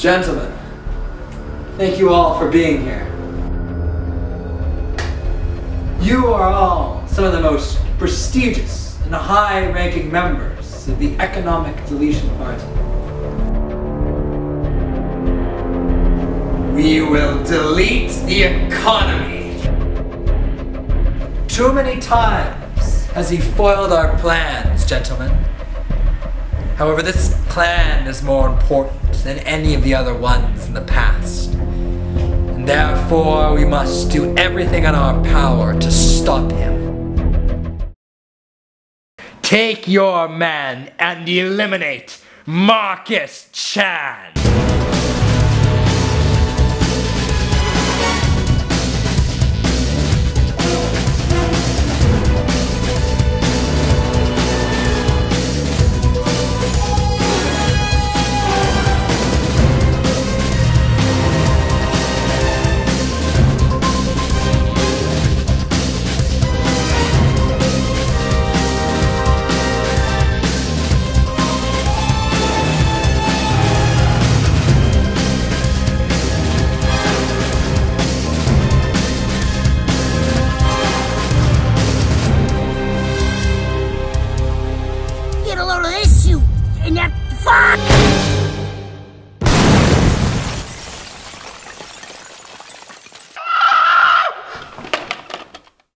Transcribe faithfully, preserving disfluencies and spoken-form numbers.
Gentlemen, thank you all for being here. You are all some of the most prestigious and high-ranking members of the Economic Deletion Party. We will delete the economy. Too many times has he foiled our plans, gentlemen. However, this plan is more important than any of the other ones in the past. And therefore, we must do everything in our power to stop him. Take your man and eliminate Marcus Chan.